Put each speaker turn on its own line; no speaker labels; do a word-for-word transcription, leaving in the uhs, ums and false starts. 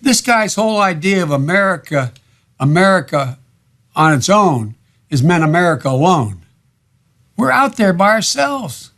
This guy's whole idea of America, America on its own is meant America alone. We're out there by ourselves.